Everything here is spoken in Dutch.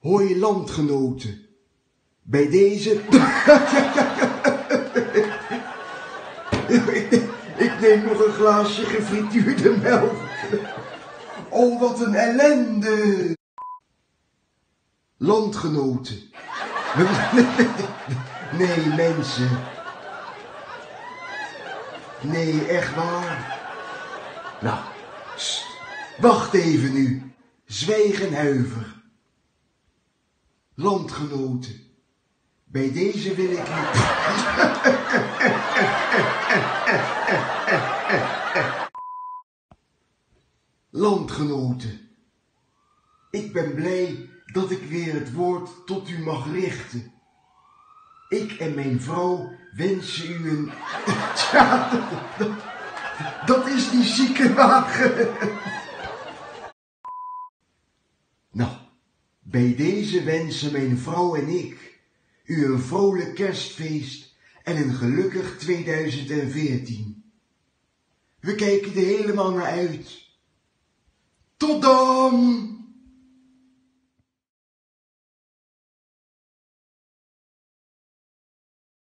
Hoi landgenoten, bij deze... Ik neem nog een glaasje gefrituurde melk. Oh, wat een ellende. Landgenoten. Nee, mensen. Nee, echt waar. Nou, wacht even nu. Zwijg en huiver. Landgenoten, bij deze wil ik u... Landgenoten, ik ben blij dat ik weer het woord tot u mag richten. Ik en mijn vrouw wensen u een... Tja, dat is die ziekenwagen. Nou, bij deze wensen mijn vrouw en ik u een vrolijk kerstfeest en een gelukkig 2014. We kijken er helemaal naar uit. Tot dan!